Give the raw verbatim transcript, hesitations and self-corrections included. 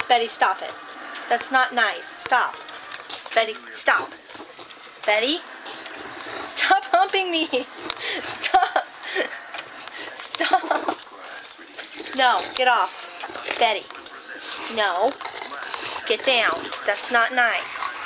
Betty, stop it. That's not nice. Stop. Betty, stop. Betty, stop humping me. Stop. Stop. No, get off. Betty. No. Get down. That's not nice.